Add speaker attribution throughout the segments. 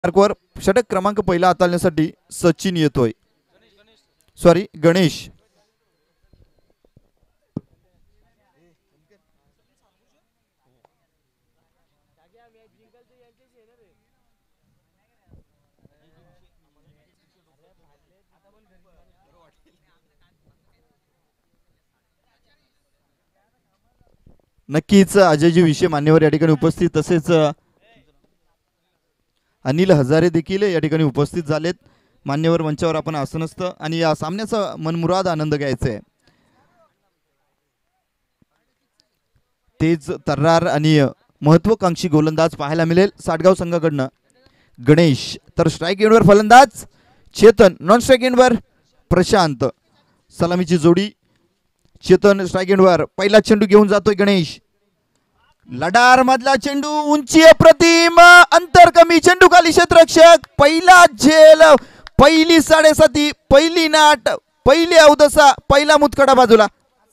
Speaker 1: मार्कवर षटक क्रमांक पहिला हाताळण्यासाठी सचिन येतोय, सॉरी गणेश. नक्कीच अजयजी विषय मान्यवर या ठिकाणी उपस्थित, तसेच अनिल हजारे देखील या ठिकाणी उपस्थित झालेत. मान्यवर मंचावर आपण आसनस्थ आणि या सामन्याचा मनमुराद आनंद घ्यायचा आहे. तेज तर्रार आणि महत्वाकांक्षी गोलंदाज पाहायला मिळेल साटगाव संघाकडनं. गणेश तर स्ट्राईक एंडवर फलंदाज चेतन, नॉन स्ट्राईक एंडवर प्रशांत. सलामीची जोडी, चेतन स्ट्राईक एंडवर. पहिला चेंडू घेऊन जातोय गणेश. लडार मधला चेंडू, उंची अप्रतिम, अंतर कमी, चेंडू खाली, क्षेत्ररक्षक. पहिला झेल, पहिली 7.5, पहिली नाट, पहिली अवदसा, पहिला मुतखडा बाजूला.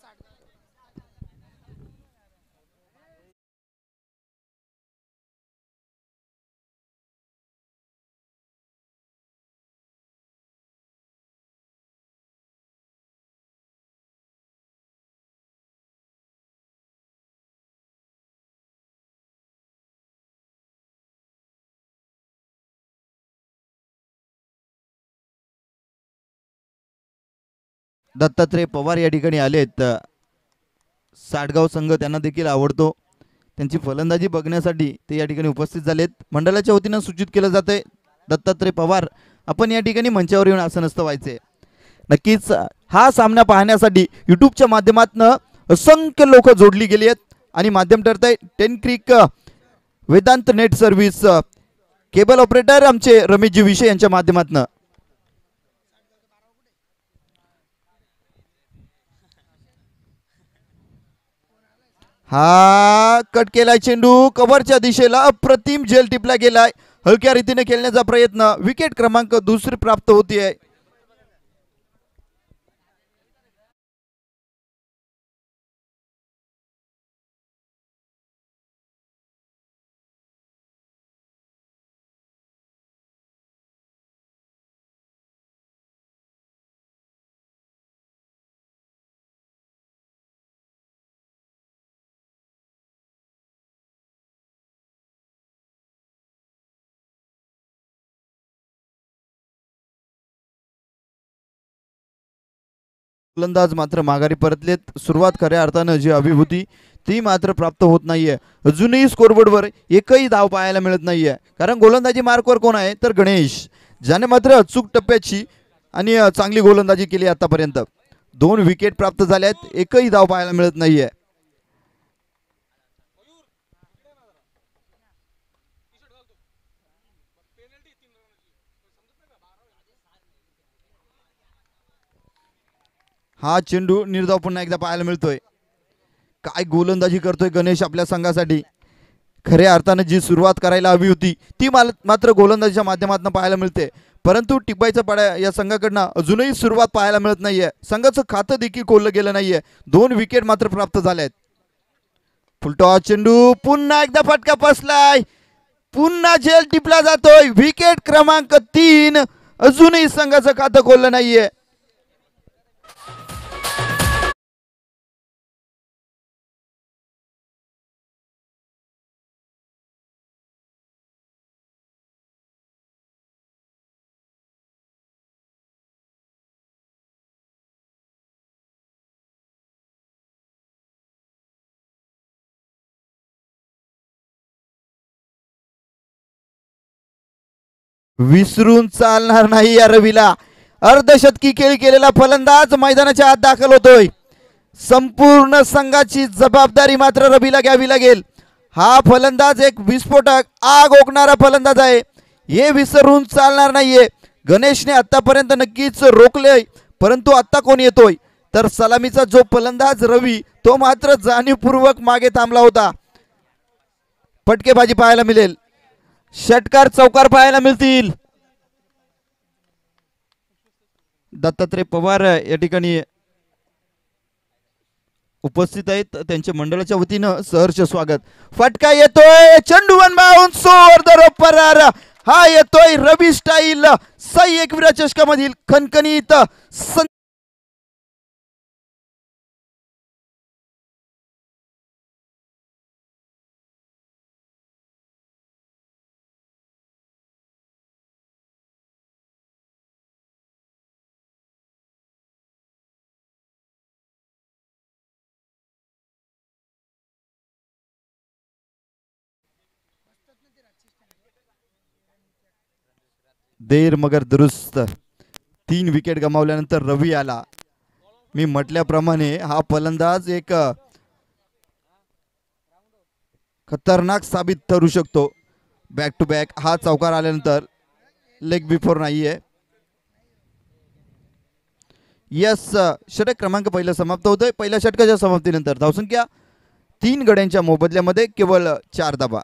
Speaker 1: दत्तात्रय पवार या ठिकाणी आलेत. साटगाव संघ त्यांना देखील आवडतो. त्यांची फलंदाजी बघण्यासाठी ते या ठिकाणी उपस्थित झालेत. मंडळाच्या वतीनं सूचित केलं जातंय दत्तात्रय पवार आपण या ठिकाणी मंचावर येऊन आसनस्थ व्हायचे. नक्कीच हा सामना पाहण्यासाठी यूट्यूबच्या माध्यमातून असंख्य लोक जोडली गेली आहेत आणि माध्यम ठरत आहे 10 क्रिक Vedant net service, cable operator आमचे रमेशजी विषय यांच्या माध्यमातून. हा कट केलाय चेंडू, कव्हरच्या दिशेला अप्रतिम झेल टिपला गेलाय. हलक्या रीतीने खेळण्याचा प्रयत्न, विकेट क्रमांक 2 प्राप्त होतीये. गोलंदाज मात्र माघारी परतलेत. सुरुवात खऱ्या अर्थानं जी हवी होती ती मात्र प्राप्त होत नाहीये. अजूनही स्कोरबोर्डवर एकही धाव पाहायला मिळत नाहीये, कारण गोलंदाजी मार्कवर कोण आहे तर गणेश, ज्याने मात्र अचूक टप्प्याची आणि चांगली गोलंदाजी केली आतापर्यंत. 2 विकेट प्राप्त झाल्यात, एकही धाव पाहायला मिळत नाहीये. हा चेंडू निर्धाव पुन्हा एकदा पाहायला मिळतोय. काय गोलंदाजी करतोय गणेश आपल्या संघासाठी. खऱ्या अर्थाने जी सुरुवात करायला हवी होती ती मात्र गोलंदाजीच्या माध्यमातून पाहायला मिळते, परंतु टिपायचा पाड्या या संघाकडनं अजूनही सुरुवात पाहायला मिळत नाहीये. संघाचं खातं देखील खोललं गेलं नाहीये. 2 विकेट मात्र प्राप्त झालेत. फुलटॉस चेंडू, पुन्हा एकदा फटका बसलाय, पुन्हा झेल टिपला जातोय. विकेट क्रमांक 3, अजूनही संघाचं खातं खोललं नाहीये. विसरून चालणार नाही या रवीला. अर्धशतकी खेळी केलेला फलंदाज मैदानाच्या आत दाखल होतोय. संपूर्ण संघाची जबाबदारी मात्र रवीला घ्यावी लागेल. हा फलंदाज एक विस्फोटक, आग ओकणारा फलंदाज आहे, हे विसरून चालणार नाहीये. गणेशने आतापर्यंत नक्कीच रोखले, परंतु आता कोण येतोय तर सलामीचा जो फलंदाज रवी, तो मात्र जाणीवपूर्वक मागे थांबला होता. फटकेबाजी पाहायला मिळेल, षटकार चौकार पाहायला मिळतील. दत्तात्रय पवार या ठिकाणी उपस्थित आहेत, त्यांच्या मंडळाच्या वतीनं सहर्ष स्वागत. फटका येतोय, चेंडू one bounce over the rope परार. हा येतोय रवी स्टाईल सई एकविरा चषकामधील खणखणीत देर मगर दुरुस्त. 3 विकेट गमावल्यानंतर रवी आला. मी म्हटल्याप्रमाणे हा फलंदाज एक खतरनाक साबित ठरू शकतो. बॅक टू बॅक हा चौकार आल्यानंतर लेग बिफोर नाहीये. यस, षटक क्रमांक पहिला समाप्त होतोय. पहिल्या षटकाच्या समाप्तीनंतर धावसंख्या 3 गड्यांच्या मोबदल्यामध्ये केवळ 4 धावा.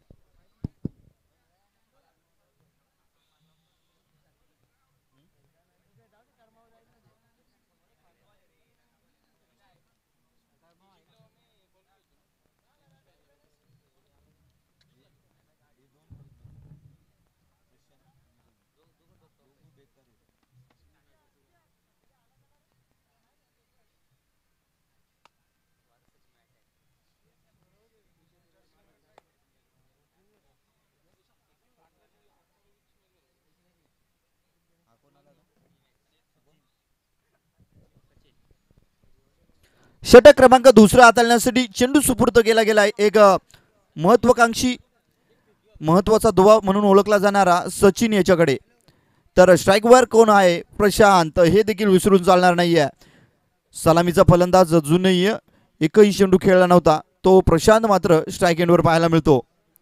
Speaker 1: षटक क्रमांक दुसरा हाताळण्यासाठी चेंडू सुपूर्द केला गेलाय. एक महत्वाकांक्षी महत्वाचा दुवा म्हणून ओळखला जाणारा सचिन याच्याकडे. तर स्ट्राईकवर कोण आहे? प्रशांत. हे देखील विसरून चालणार नाहीये. सलामीचा फलंदाज अजूनही एकही चेंडू खेळला नव्हता. तो प्रशांत मात्र स्ट्राईक एंडवर पाहायला मिळतो.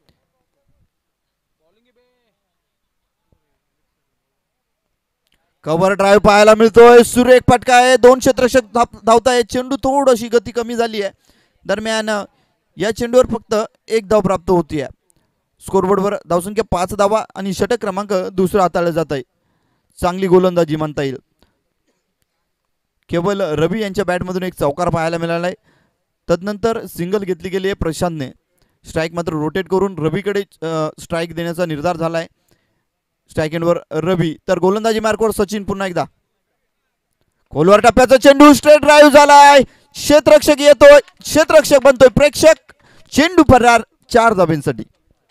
Speaker 1: कव्हर ड्राईव्ह पाहायला मिळतोय. सुरेख फटका आहे. 2 क्षेत्ररक्षक धावताय. चेंडू थोडीशी गती कमी झाली आहे. दरम्यान या चेंडूवर फक्त 1 धाव प्राप्त होतीये. स्कोरबोर्डवर धावसंख्या 5 धावा आणि षटक क्रमांक दुसरा हाताळलं जात आहे. चांगली गोलंदाजी म्हणता येईल. केवळ रवी यांच्या बॅटमधून एक चौकार पाहायला मिळाला आहे. तदनंतर सिंगल घेतली गेली आहे प्रशांतने. स्ट्राईक मात्र रोटेट करून रवीकडे स्ट्राईक देण्याचा निर्धार झाला आहे. स्ट्राईक एंडवर रवी. तर गोलंदाजी मार्कवर सचिन पुन्हा एकदा. खोलवर टप्प्याचा चेंडू स्ट्रेट ड्राईव्ह झालाय. क्षेत्ररक्षक येतोय. क्षेत्ररक्षक बनतोय प्रेक्षक. चेंडू फरार 4 धाब्यांसाठी.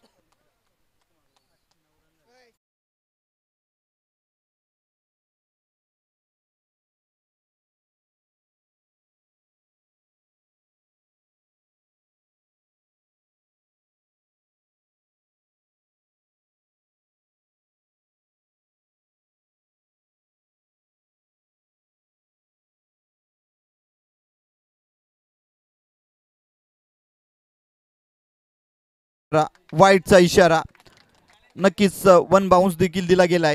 Speaker 1: वाईटचा इशारा. नक्कीच 1 बाउन्स देखील दिला गेलाय.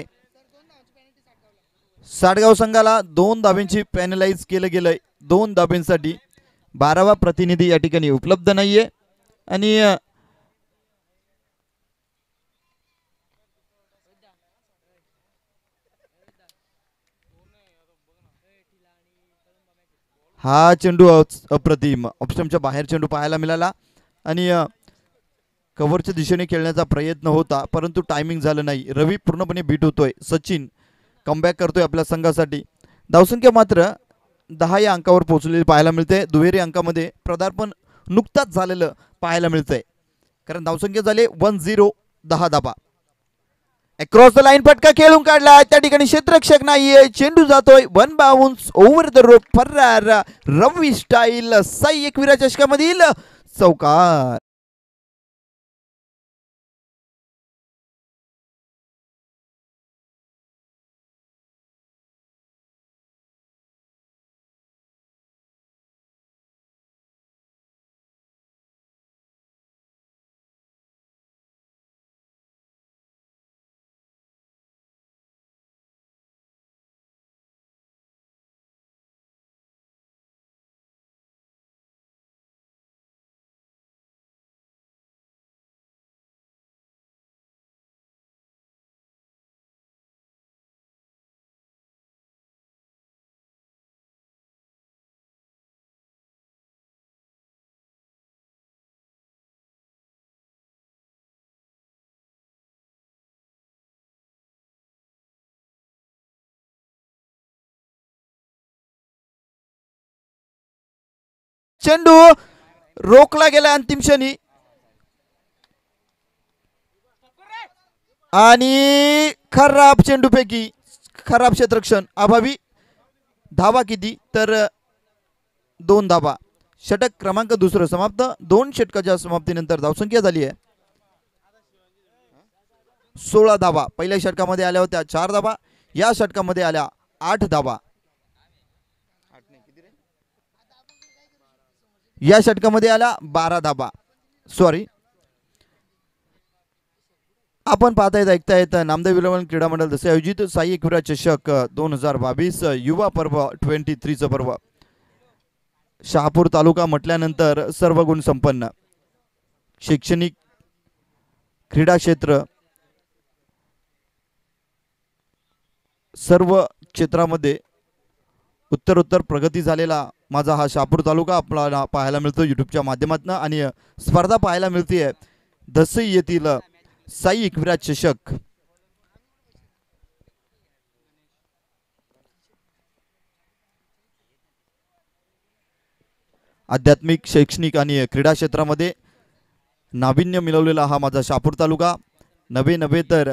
Speaker 1: साडगाव संघाला 2 धाब्यांची पॅनलाइज केलं गेलंय. 2 धाब्यांसाठी 12वा प्रतिनिधी या ठिकाणी उपलब्ध नाहीये. आणि हा चेंडू अप्रतिम ऑप्शनच्या बाहेर चेंडू पाहायला मिळाला. आणि कव्हरच्या दिशेने खेळण्याचा प्रयत्न होता परंतु टायमिंग झालं नाही. रवी पूर्णपणे बीट होतोय. सचिन कमबॅक करतोय आपल्या संघासाठी. धावसंख्या मात्र 10 या अंकावर पोहोचलेली पाहायला मिळते. दुहेरी अंकामध्ये पदार्पण नुकताच झालेलं पाहायला मिळतंय. कारण धावसंख्या झाले 1-0. 10 धाबा. अक्रॉस द लाईन फटका खेळून काढला. त्या ठिकाणी क्षेत्ररक्षक नाहीये. चेंडू जातोय 1 बाउन्स ओव्हर द रोप. फरार रवी स्टाईल. साई एकविरा चषकामधील चौकार. चेंडू रोखला गेला अंतिम क्षणी आणि खराब चेंडूपैकी खराब क्षेत्ररक्षण अभावी धावा किती तर 2 धावा. षटक क्रमांक दुसरं समाप्त. 2 षटकाच्या समाप्तीनंतर धावसंख्या झाली आहे 16 धावा. पहिल्या षटकामध्ये आल्या होत्या 4 धावा, या षटकामध्ये आल्या 8 धावा. या षटकामध्ये आल्या 12 धावा. सॉरी, आपण पाहतायत ऐकतायत नामदेव विलवण क्रीडा मंडळ जसे आयोजित साई एकविरा चषक 2022 युवा पर्व 23चं पर्व. शहापूर तालुका म्हटल्यानंतर सर्व गुण संपन्न शैक्षणिक क्रीडा क्षेत्र सर्व क्षेत्रामध्ये उत्तरोत्तर प्रगती झालेला माझा हा शहापूर तालुका आपल्याला पाहायला मिळतो यूट्यूबच्या माध्यमातून. आणि स्पर्धा पाहायला मिळते दसई येथील साई एकविरा चषक. आध्यात्मिक शैक्षणिक आणि क्रीडा क्षेत्रामध्ये नाविन्य मिळवलेला हा माझा शहापूर तालुका. नवे तर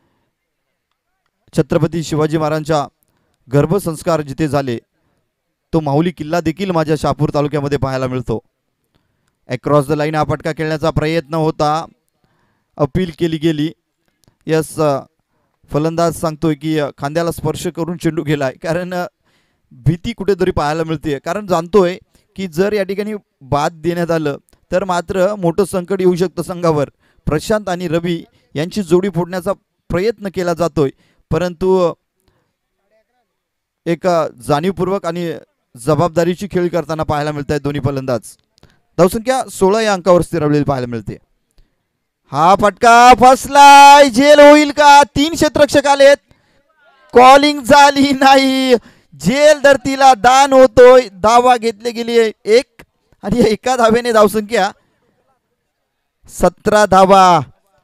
Speaker 1: छत्रपती शिवाजी महाराजांच्या गर्भसंस्कार जिथे झाले तो माहुली किल्ला देखील माझ्या शहापूर तालुक्यामध्ये पाहायला मिळतो. अक्रॉस द लाईन हा फटका खेळण्याचा प्रयत्न होता, अपील केली गेली. यस, फलंदाज सांगतोय की खांद्याला स्पर्श करून चेंडू गेलाय, कारण भीती कुठेतरी पाहायला मिळते. कारण जाणतोय की जर या ठिकाणी बाद देण्यात आलं तर मात्र मोठं संकट येऊ शकतं संघावर. प्रशांत आणि रवी यांची जोडी फोडण्याचा प्रयत्न केला जातोय, परंतु एक जाणीवपूर्वक आणि जबाबदारीची खेळ करताना पाहायला मिळत आहे दोन्ही फलंदाज. धावसंख्या 16 या अंकावर स्थिरवलेली पाहायला मिळते. हा फटका फसलाय, झेल होईल का? 3 क्षेत्ररक्षक आलेत, कॉलिंग झाली नाही, झेल धरतीला दान होतोय. धावा घेतली गेली एक आणि एका धावेने धावसंख्या 17 धावा.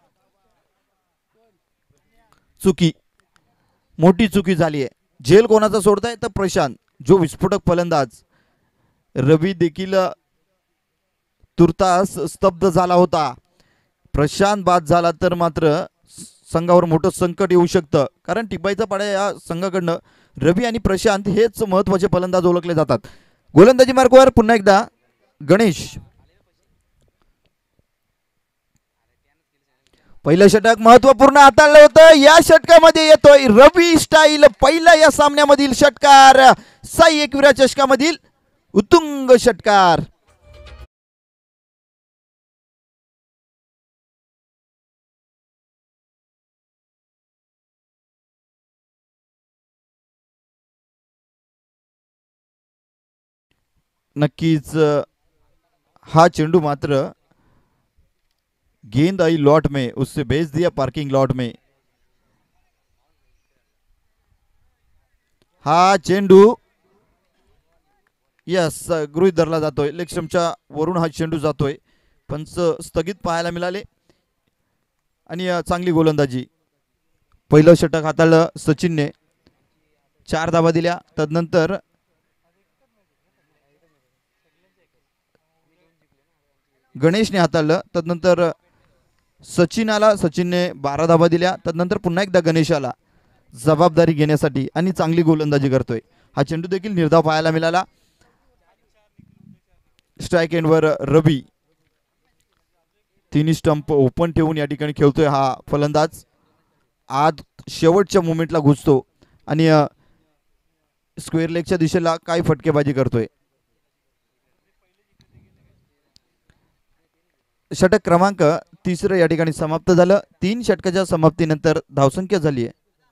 Speaker 1: चुकी, मोठी चुकी झाली आहे. झेल कोणाचा सोडताय तर प्रशांत, जो विस्फोटक फलंदाज. रवी देखील तुर्तास स्तब्ध झाला होता. प्रशांत बाद झाला तर मात्र संघावर मोठं संकट येऊ शकतं, कारण टिपाईचा पाड्या या संघाकडनं रवी आणि प्रशांत हेच महत्वाचे फलंदाज ओळखले जातात. गोलंदाजी मार्कवर पुन्हा एकदा गणेश. पहिलं षटक महत्वपूर्ण हाताळलं होतं, या षटकामध्ये येतोय रवी स्टाईल. पहिला या सामन्यामधील षटकार, साई एकविरा चषकामधील उत्तुंग षटकार. नक्कीच हा चेंडू मात्र गेंद आई लॉट में, उससे भेज दिया पार्किंग लॉट में. हा चेंडू यस गृहीत धरला जातोय. लेगस्टंपच्या वरून हा चेंडू जातोय. पंच स्थगित पाहायला मिळाले आणि चांगली गोलंदाजी. पहिलं षटक हाताळलं सचिनने, 4 धावा दिल्या. तदनंतर गणेशने हाताळलं, तदनंतर सचिन आला, सचिनने 12 धावा दिल्या. तदनंतर पुन्हा एकदा गणेश आला जबाबदारी घेण्यासाठी आणि चांगली गोलंदाजी करतोय. हा चेंडू देखील निर्धाव पाहायला मिळाला. स्ट्राइक एंडवर रवी, तिन्ही स्टंप ओपन ठेवून या ठिकाणी खेळतोय हा फलंदाज. आज शेवटच्या मोमेंटला घुसतो आणि स्क्वेअर लेगच्या दिशेला काय फटकेबाजी करतोय. षटक क्रमांक 3 या ठिकाणी समाप्त झालं. 3 षटकाच्या समाप्तीनंतर धावसंख्या झाली आहे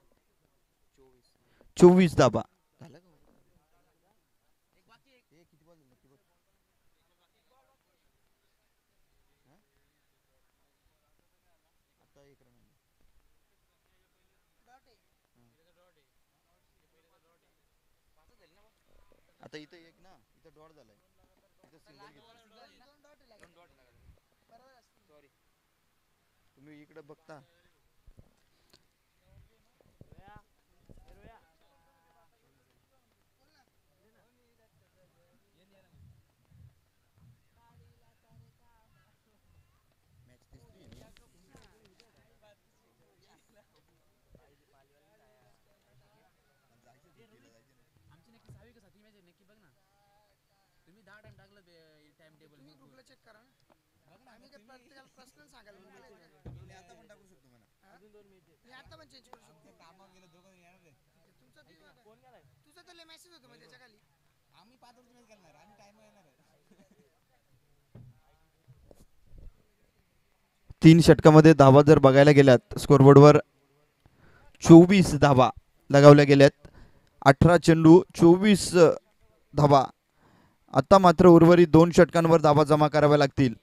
Speaker 1: 24 धावा. आता इथे एक ना, इथे डॉट झालाय, इथे सिंगल घेतलं. सॉरी, तुम्ही इकडे बघता.
Speaker 2: तुम्ही ग्रुपला चेक करा ना. आम्ही काय प्रत्येकाला पर्सनल सांगायला मी आता पण चेंज करू शकतो. कामावर गेलो दोघं येणार रे. तुमचा तुझा तर लय मेसेज होतो मग त्याच्या खाली. आम्ही 5 वर्ष नाही करणार, आम्ही टाइम येणार आहे.
Speaker 1: 3 षटकामध्ये धावा जर बघायला गेल्यात स्कोरबोर्डवर 24 धावा लगावल्या गेल्यात. 18 चेंडू 24 धावा. आता मात्र उर्वरित 2 षटकांवर धावा जमा कराव्या लागतील,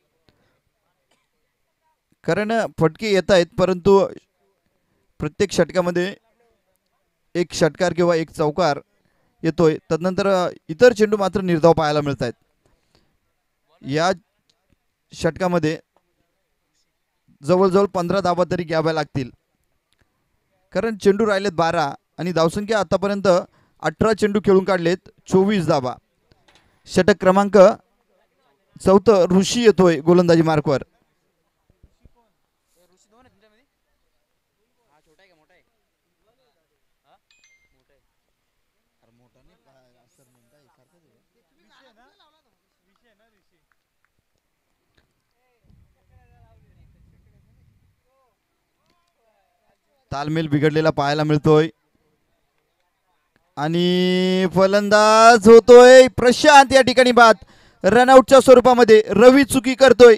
Speaker 1: कारण फटके येत आहेत, परंतु प्रत्येक षटकामध्ये एक षटकार किंवा एक चौकार येतोय. तदनंतर इतर चेंडू मात्र निर्धाव पाहायला मिळत आहेत. या षटकामध्ये जवळजवळ 15 धावा तरी घ्याव्या लागतील, कारण चेंडू राहिलेत 12 आणि धावसंख्या आतापर्यंत 18 चेंडू खेळून काढलेत 24 धावा. षटक क्रमांक 4 ऋषी येतोय गोलंदाजी मार्कवर. तालमेल बिघडलेला पाहायला मिळतोय आणि फलंदाज होतोय प्रशांत. या ठिकाणी बाद. रनआउटच्या स्वरूपामध्ये रवी चुकी करतोय.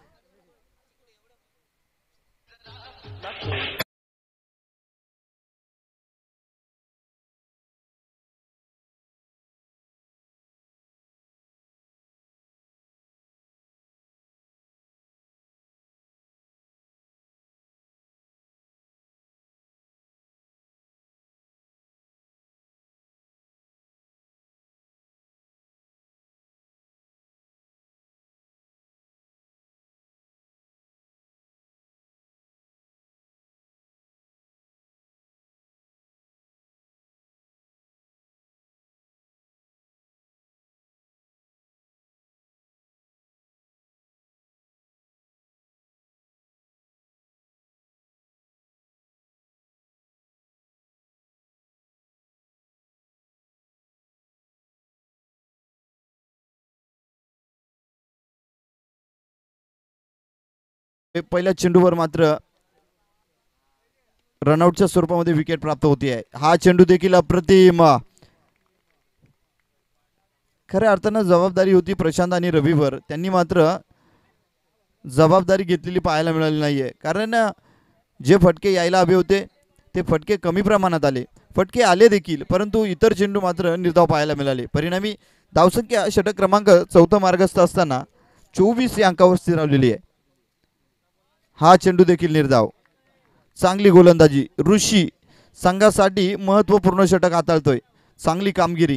Speaker 1: पहिल्या चेंडूवर मात्र रनआउटच्या स्वरूपामध्ये विकेट प्राप्त होती आहे. हा चेंडू देखील अप्रतिम. खऱ्या अर्थानं जबाबदारी होती प्रशांत आणि रवीवर, त्यांनी मात्र जबाबदारी घेतलेली पाहायला मिळाली नाहीये, कारण जे फटके यायला हवे होते ते फटके कमी प्रमाणात आले. फटके आले देखील, परंतु इतर चेंडू मात्र निर्धाव पाहायला मिळाले. परिणामी धावसंख्या षटक क्रमांक 4 मार्गस्थ असताना 24 या अंकावर स्थिरावलेली आहे. हा चेंडू देखील निर्धाव. चांगली गोलंदाजी. ऋषी संघासाठी महत्वपूर्ण षटक हाताळतोय. चांगली कामगिरी.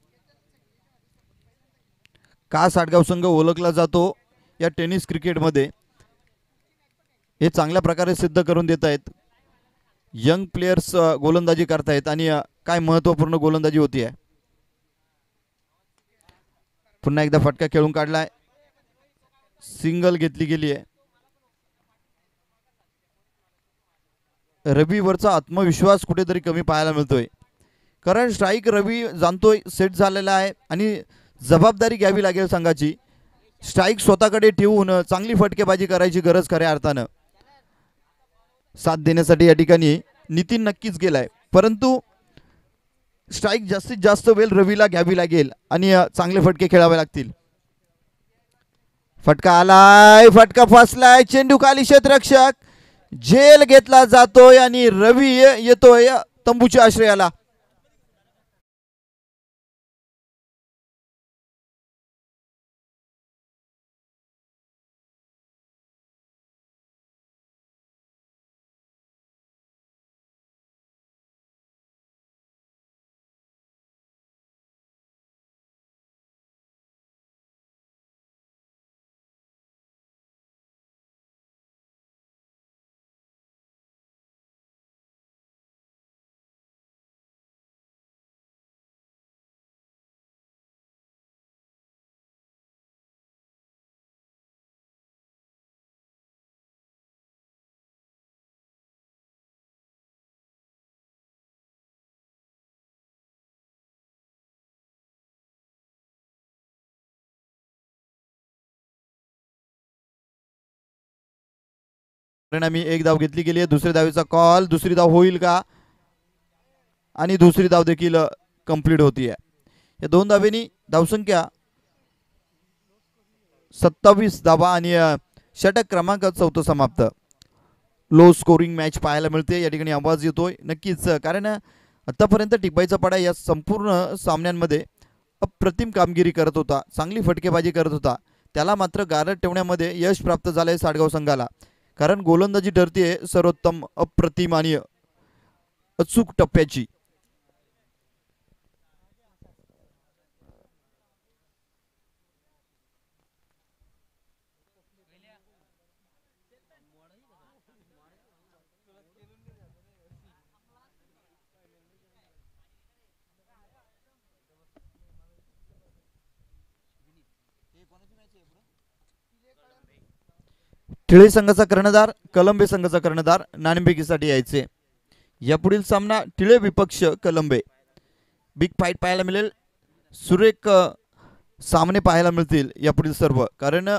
Speaker 1: का साटगाव संघ ओळखला जातो या टेनिस क्रिकेटमध्ये हे चांगल्या प्रकारे सिद्ध करून देत आहेत. यंग प्लेयर्स गोलंदाजी करतायत आणि काय महत्वपूर्ण गोलंदाजी होती आहे. पुन्हा एकदा फटका खेळून काढलाय. सिंगल घेतली गेली आहे. रवीवरचा आत्मविश्वास कुठेतरी कमी पाहायला मिळतोय, कारण स्ट्राईक रवी जाणतोय सेट झालेला आहे आणि जबाबदारी घ्यावी लागेल संघाची. स्ट्राईक स्वतःकडे ठेवून चांगली फटकेबाजी करायची गरज खऱ्या अर्थानं. साथ देण्यासाठी या ठिकाणी नितीन नक्कीच गेलाय, परंतु स्ट्राईक जास्तीत जास्त वेळ रवीला घ्यावी लागेल आणि चांगले फटके खेळावे लागतील. फटका आलाय. फटका फसलाय. चेंडू खाली. क्षेत्ररक्षक झेल घेतला जातोय आणि रवी येतोय तंबूच्या आश्रयाला. परिणामी एक धाव घेतली गेली आहे. दुसऱ्या धावेचा कॉल, दुसरी धाव होईल का, आणि दुसरी धाव देखील कंप्लीट होतीये. या दोन धावेनी धावसंख्या 27 धावा आणि षटक क्रमांक 4 समाप्त. लो स्कोरिंग मॅच पाहायला मिळते. या ठिकाणी आवाज येतोय नक्कीच, कारण आतापर्यंत टिपाईचा पाडा या संपूर्ण सामन्यांमध्ये अप्रतिम कामगिरी करत होता, चांगली फटकेबाजी करत होता. त्याला मात्र गारद ठेवण्यामध्ये यश प्राप्त झालंय साडगाव संघाला, कारण गोलंदाजी ठरते सर्वोत्तम, अप्रतिम आणि अचूक टप्प्याची. टिळे संघाचा कर्णधार, कलंबे संघाचा कर्णधार नाणेफेकीसाठी यायचे. यापुढील सामना टिळे विपक्ष कलंबे. बिग फाईट पाहायला मिळेल, सुरेख सामने पाहायला मिळतील यापुढील सर्व, कारण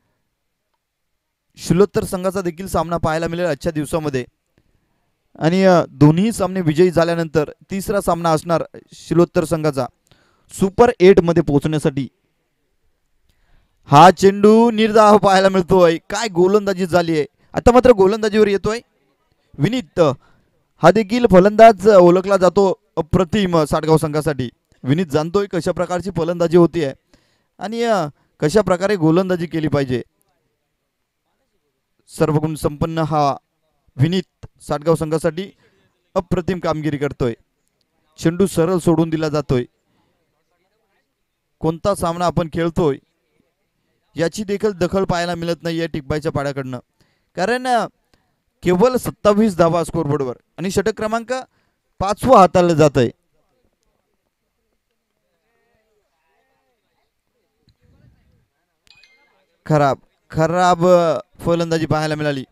Speaker 1: शिलोत्तर संघाचा देखील सामना पाहायला मिळेल आजच्या दिवसामध्ये. आणि दोन्ही सामने विजयी झाल्यानंतर तिसरा सामना असणार शिलोत्तर संघाचा सुपर 8 मध्ये पोहोचण्यासाठी. हा चेंडू निर्धाव पाहायला मिळतोय. काय गोलंदाजी झाली आहे. आता मात्र गोलंदाजीवर येतोय विनीत. हा देखील फलंदाज ओळखला जातो अप्रतिम साडगाव संघासाठी. विनीत जाणतोय कशा प्रकारची फलंदाजी होती आणि कशा प्रकारे गोलंदाजी केली पाहिजे. सर्वगुण संपन्न हा विनीत साडगाव संघासाठी अप्रतिम कामगिरी करतोय. चेंडू सरळ सोडून दिला जातोय. कोणता सामना आपण खेळतोय याची देखील दखल पाहायला मिळत नाही या टिकबाईच्या पाड्याकडनं, कारण केवळ 27 धावा स्कोरबोर्डवर आणि षटक क्रमांक 5 हाताळलं जात आहे. खराब खराब फलंदाजी पाहायला मिळाली.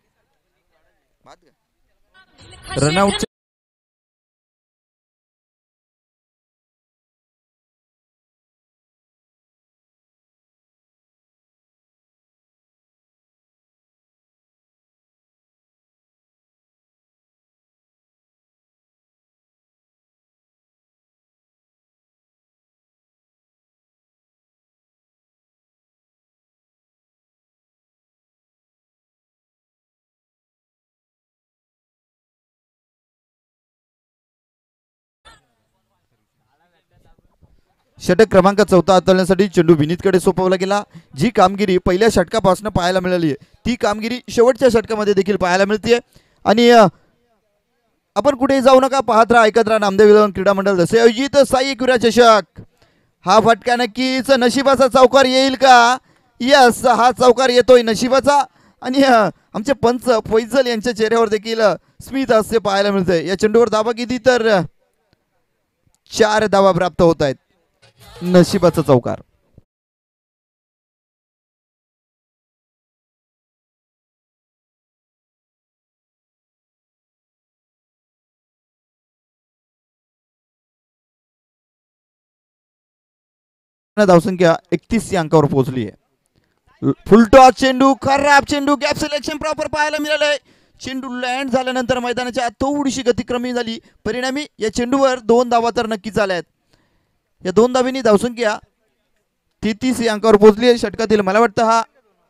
Speaker 1: रनआउट षटक क्रमांक 14 हाताळण्यासाठी चेंडू विनीतकडे सोपवला गेला. जी कामगिरी पहिल्या षटकापासून पाहायला मिळाली ती कामगिरी शेवटच्या षटकामध्ये देखील पाहायला मिळते. आणि आपण कुठेही जाऊ नका, पाहत राहा, ऐकत राहा नामदेव विलवण क्रीडा मंडळ जसे आयोजित साई क्रीडा चषक. हा फटका नक्कीच नशिबाचा चौकार येईल का. यस, हा चौकार येतोय नशिबाचा. आणि आमचे पंच फैजल यांच्या चेहऱ्यावर देखील स्मित हास्य पाहायला मिळतंय. या चेंडूवर धावा किती तर 4 धावा प्राप्त होत आहेत. नशिबाचा चौकार. धावसंख्या 31 या अंकावर पोहोचली आहे. फुलटॉस चेंडू, खराब चेंडू, गॅप सिलेक्शन प्रॉपर पाहायला मिळालंय. चेंडू लँड झाल्यानंतर मैदानाच्या आत थोडीशी गती कमी झाली, परिणामी या चेंडूवर 2 धावा तर नक्कीच आल्यात. या 2 धावींनी धावसंख्या 33 या अंकावर पोहोचली आहे षटकातील. मला वाटतं हा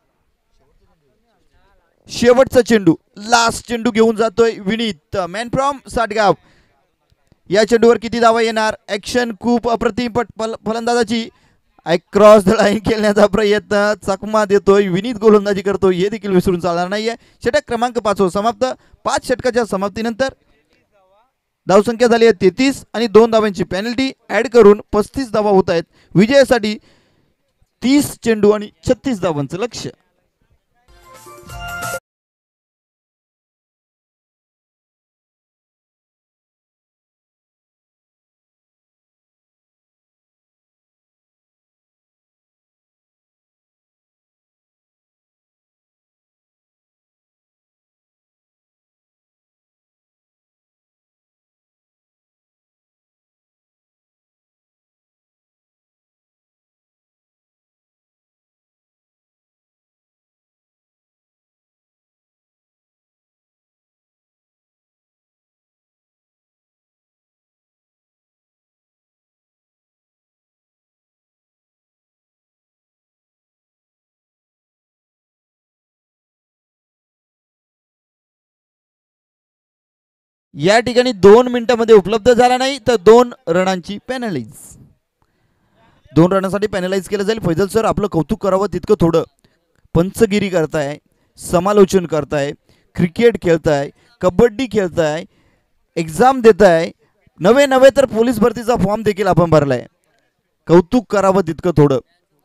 Speaker 1: शेवटचा चेंडू, लास्ट चेंडू घेऊन जातोय विनीत, मॅन फ्रॉम साडगाव. या चेंडूवर किती धावा येणार. ऍक्शन खूप अप्रतिम फलंदाजाची. क्रॉस द लाईन खेळण्याचा प्रयत्न, चकमा देतोय विनीत, गोलंदाजी करतोय, हे देखील विसरून चालणार नाहीये. षटक क्रमांक 5 समाप्त. 5 षटकाच्या समाप्तीनंतर धावसंख्या झाली आहे 33 आणि 2 धावांची पेनल्टी ऍड करून 35 धावा होत आहेत. विजयासाठी 30 चेंडू आणि 36 धावांचं लक्ष्य. या ठिकाणी 2 मिनिटांमध्ये उपलब्ध झाला नाही तर 2 रनांची पॅनलाइज. 2 रनासाठी पॅनलाइज केलं जाईल. फैजल सर आपलं कौतुक करावं तितकं थोडं. पंचगिरी करताय, समालोचन करताय, क्रिकेट खेळताय, कबड्डी खेळताय, एक्झाम देताय, नवे नवे तर पोलीस भरतीचा फॉर्म देखील आपण भरलाय. कौतुक करावं तितकं थोडं.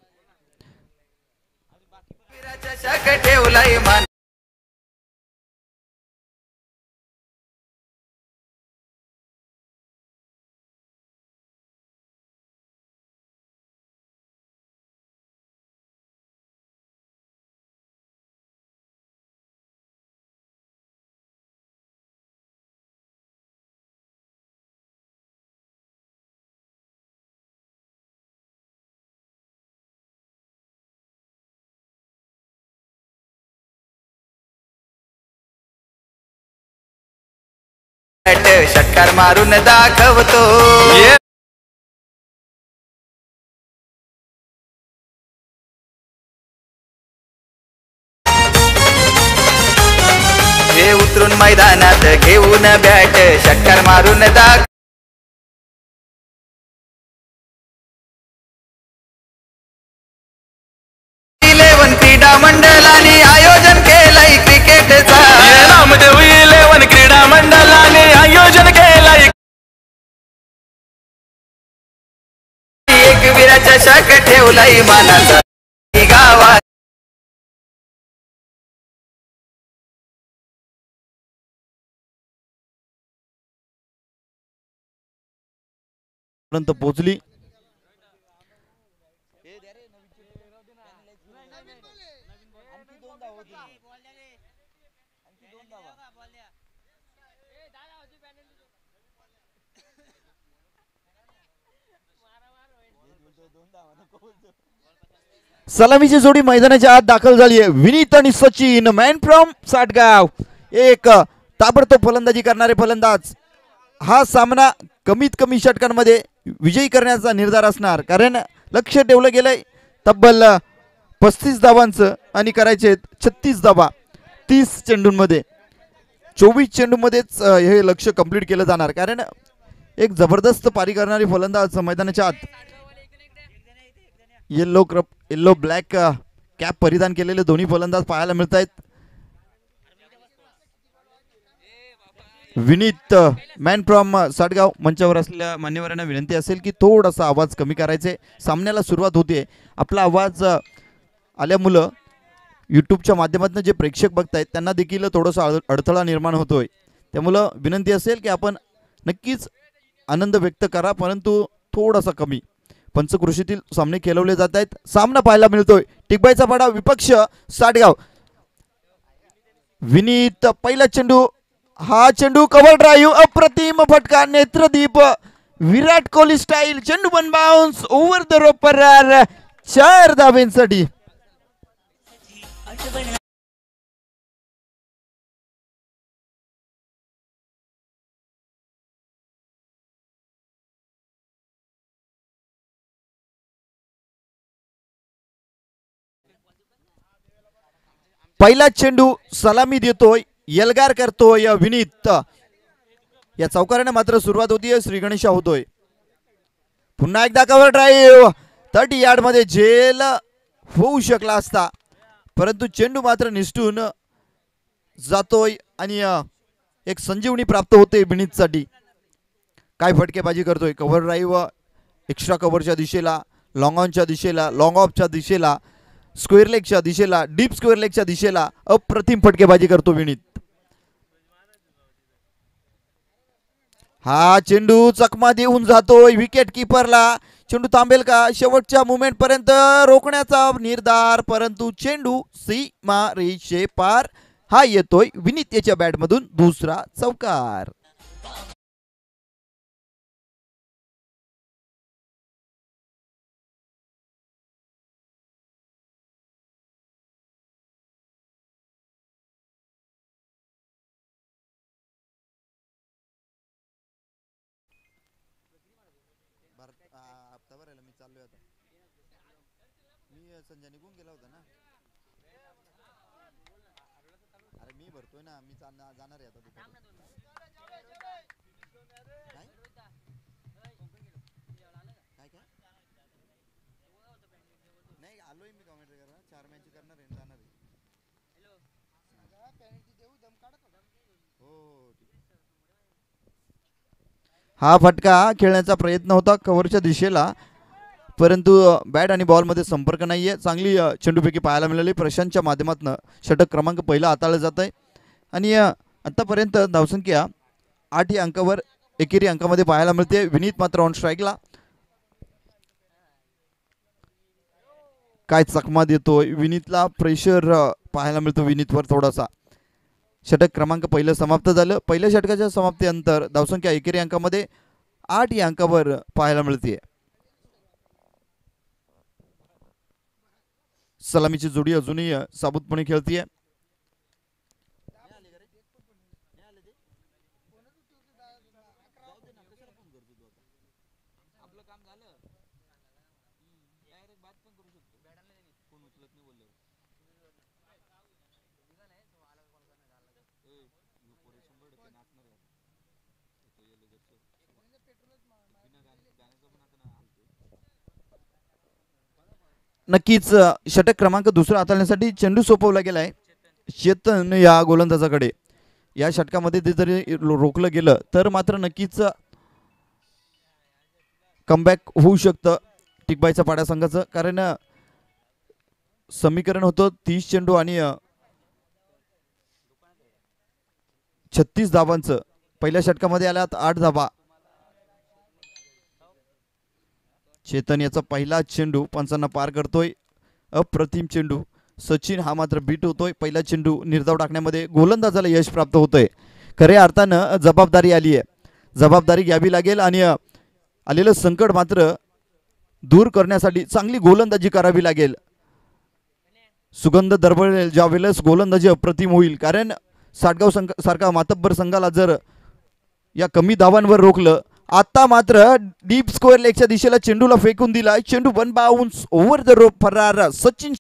Speaker 3: षटकार मारून दाखवतो. हे उतरून मैदानात घेऊन बॅट षटकार मारून दाख. इलेव्हन क्रीडा मंडळाने आयोजन केलंय क्रिकेटचा. नामदेव इलेव्हन क्रीडा मंडळाने आयोजन केलंय. एक वीरा चषक ठेवलाय मानाचा गावात.
Speaker 1: पर्यंत पोहोचली. सलामीची जोडी मैदानाच्या आत दाखल झाली आहे. विनीत आणि सचिन मॅन फ्रॉम साटगाव. एक ताबडतोब फलंदाजी करणारे फलंदाज. हा सामना कमीत कमी षटकांमध्ये विजयी करण्याचा निर्धार असणार, कारण लक्ष ठेवलं गेलंय तब्बल 35 धावांचं आणि करायचे 36 धावा 30 चेंडूंमध्ये. 24 चेंडूमध्येच हे लक्ष कंप्लीट केलं जाणार, कारण एक जबरदस्त पारी करणारी फलंदाज मैदानाच्या आत. येल्लो ब्लॅक कॅप परिधान केलेले दोन्ही फलंदाज पाहायला मिळत आहेत. Vineet man from Satgaon. मंचावर असलेल्या मान्यवरांना विनंती असेल की थोडासा आवाज कमी करायचे. सामन्याला सुरुवात होते. आपला आवाज आल्यामुळं यूट्यूबच्या माध्यमातून जे प्रेक्षक बघतायत त्यांना देखील थोडासा अडथळा निर्माण होतोय. त्यामुळं विनंती असेल की आपण नक्कीच आनंद व्यक्त करा, परंतु थोडासा कमी. पंचकृषीतील सामने खेळवले जात आहेत. सामना पाहायला मिळतोय. टिकबाईचा पाडा विपक्ष साटगाव. विनीत पहिला चेंडू. हा चेंडू कव्हर ड्राईव्ह. अप्रतिम फटका. नेत्रदीप विराट कोहली स्टाईल. चेंडू one bounce over the rope. 4 धाब्यांसाठी. पहिला चेंडू सलामी देतोय, यलगार करतोय विनीत. या चौकाराने मात्र सुरुवात होतीये. श्री गणेशा होतोय. पुन्हा एकदा कव्हर ड्राईव्ह. 30 यार्ड मध्ये झेल होऊ शकला असता, परंतु चेंडू मात्र निसटून जातोय आणि एक संजीवनी प्राप्त होते विनीतसाठी. काय फटकेबाजी करतोय. कव्हर ड्राईव्ह एक्स्ट्रा कव्हरच्या दिशेला, लॉंग ऑनच्या दिशेला, लॉंग ऑफच्या दिशेला, स्क्वेअर लेगच्या दिशेला, डीप स्क्वेअर लेगच्या दिशेला अप्रतिम फटकेबाजी करतो विनीत. हा चेंडू चकमा देऊन जातोय विकेट किपरला. चेंडू थांबेल का. शेवटच्या मुमेंट पर्यंत रोखण्याचा निर्धार, परंतु चेंडू सीमा रेषे पार. हा येतोय विनीत याच्या बॅटमधून दुसरा चौकार. मी चाललोय आता. मी संजय निघून गेला होता ना. अरे मी भरतोय ना. मी जाणार आहे आता. हा फटका खेळण्याचा प्रयत्न होता कव्हरच्या दिशेला, परंतु बॅट आणि बॉलमध्ये संपर्क नाही आहे. चांगली चेंडूपैकी पाहायला मिळाली. प्रशांतच्या माध्यमातून षटक क्रमांक पहिला हाताळलं जात आहे आणि आत्तापर्यंत धावसंख्या 8 या अंकावर एकेरी अंकामध्ये पाहायला मिळते. विनीत मात्र ऑन स्ट्राईकला. काय चकमा देतोय विनीतला, प्रेशर पाहायला मिळतो विनीतवर थोडासा. षटक क्रमांक पहिलं समाप्त झालं. पहिल्या षटकाच्या समाप्तीनंतर धावसंख्या एकेरी अंकामध्ये 8 या अंकावर पाहायला मिळते. सलामीची जोडी अजूनही साबूतपणे खेळतीये. नक्कीच षटक क्रमांक दुसरा हाताळण्यासाठी चेंडू सोपवला गेलाय चेतन या गोलंदाजाकडे. या षटकामध्ये ते जरी रोखलं गेलं तर मात्र नक्कीच कमबॅक होऊ शकतं टिकबाईचा पाड्या संघाचं, कारण समीकरण होतं 30 चेंडू आणि 36 धावांचं. पहिल्या षटकामध्ये आल्यात 8 धावा. चेतन याचा पहिला चेंडू पंचांना पार करतोय. अप्रतिम चेंडू. सचिन हा मात्र बीट होतोय. पहिला चेंडू निर्धाव टाकण्यामध्ये गोलंदाजाला यश प्राप्त होतंय. खऱ्या अर्थानं जबाबदारी आली आहे, जबाबदारी घ्यावी लागेल आणि आलेलं संकट मात्र दूर करण्यासाठी चांगली गोलंदाजी करावी लागेल. सुगंध दरवळेल ज्यावेळेस गोलंदाजी अप्रतिम होईल, कारण साटगाव सारखा मातब्बर संघाला जर या कमी धावांवर रोखलं. आता मात्र डीप स्क्वेअर लेगच्या दिशेला चेंडूला फेकून दिला. चेंडू 1 बाउन्स ओव्हर द रोप फरार. सचिन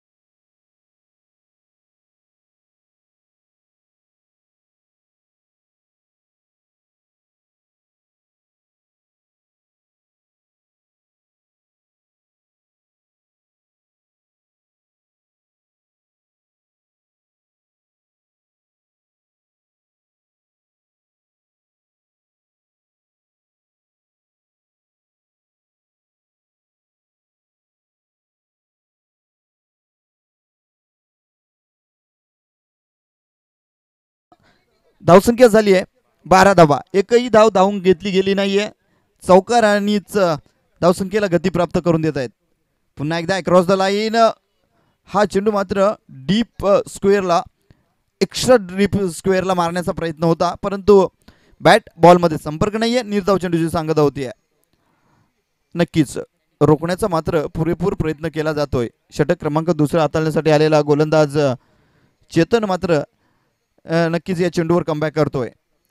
Speaker 1: धावसंख्या झाली आहे 12 धावा. एकही धाव धावून घेतली गेली नाहीये. चौकार आणिच धावसंख्येला गती प्राप्त करून देत आहेत. पुन्हा एकदा अक्रॉस द लाईन. हा चेंडू मात्र डीप स्क्वेअरला, एक्स्ट्रा डीप स्क्वेअरला मारण्याचा प्रयत्न होता, परंतु बॅट बॉलमध्ये संपर्क नाहीये. निर्धाव चेंडूची सांगता होतीये. नक्कीच रोखण्याचा मात्र पुरेपूर प्रयत्न केला जातोय. षटक क्रमांक दुसरा हाताळण्यासाठी आलेला गोलंदाज चेतन मात्र नक्कीच या चेंडूवर कमबॅक करतोय.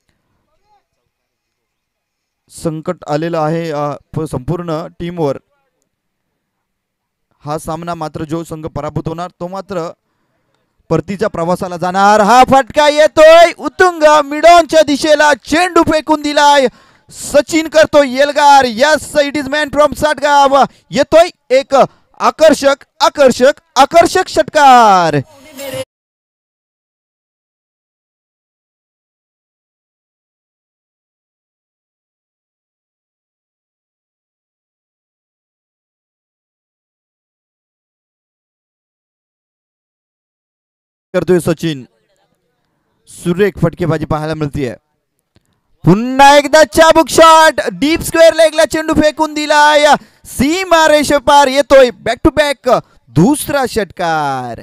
Speaker 1: संकट आलेलं आहे संपूर्ण टीमवर. हा सामना मात्र जो संघ पराभूत होणार तो मात्र परतीच्या प्रवासाला जाणार. हा फटका येतोय उतुंग मिडॉनच्या दिशेला. चेंडू फेकून दिलाय. सचिन करतोय येलगार. Yes it is man from Satgaon. येतोय एक आकर्षक आकर्षक आकर्षक षटकार. करतोय सचिन. सुरेख फटकेबाजी पाहायला मिळतीये. पुन्हा एकदा चाबुक शॉट. डीप स्क्वेअर लेगला चेंडू फेकून दिलाय. सीमा रेषेपार. येतोय बॅक टू बॅक दुसरा षटकार.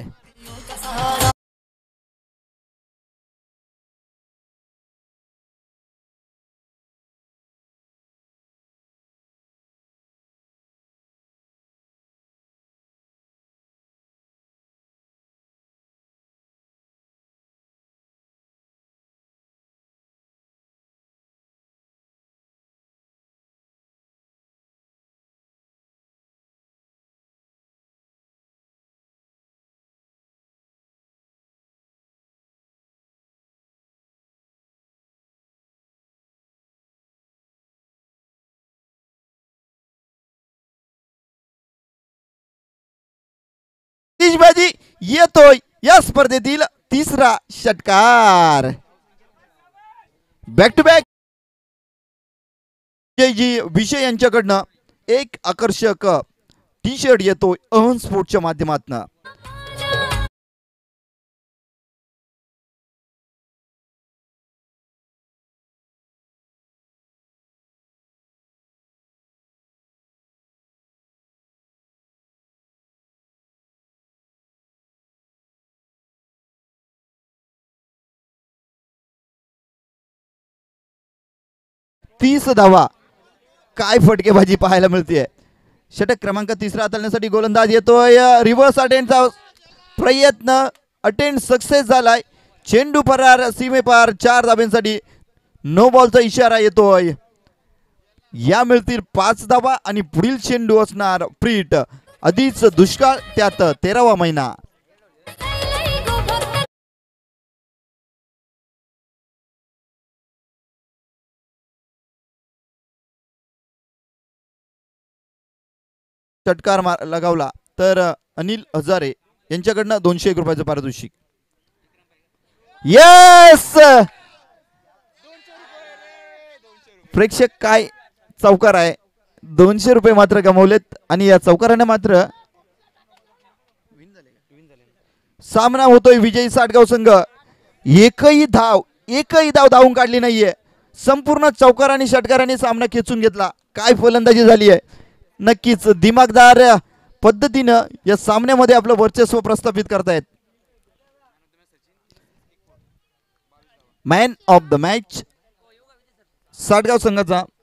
Speaker 1: बाजी येतोय या स्पर्धेतील तिसरा षटकार. बॅक टू बॅक विजयजी विषय यांच्याकडनं एक आकर्षक टी शर्ट येतो अहन स्पोर्टच्या माध्यमातून. तीस धावा, काय फटकेबाजी पाहायला मिळते. षटक क्रमांक तिसरा हाताळण्यासाठी गोलंदाज येतोय. रिव्हर्स अटेंडचा प्रयत्न अटेंड सक्सेस झालाय. चेंडू परार सीमेपार 4 धाब्यांसाठी नो बॉलचा इशारा येतोय. या मिळतील 5 धावा आणि पुढील चेंडू असणार प्रीट. आधीच दुष्काळ त्यात 13वा महिना. षटकार लगावला तर अनिल हजारे यांच्याकडनं 201 रुपयाचं पारितोषिक. येस, प्रेक्षक काय चौकार आहे. 200 रुपये मात्र गमावलेत आणि या चौकाराने मात्र सामना होतोय विजयी साटगाव संघ. एकही धाव धावून काढली नाहीये. संपूर्ण चौकार आणि षटकाराने सामना खेचून घेतला. काय फलंदाजी झाली आहे. नक्कीच दिमागदार पद्धतीनं या सामन्यामध्ये आपलं वर्चस्व प्रस्थापित करतायत. Man of the match Satgaon संघाचा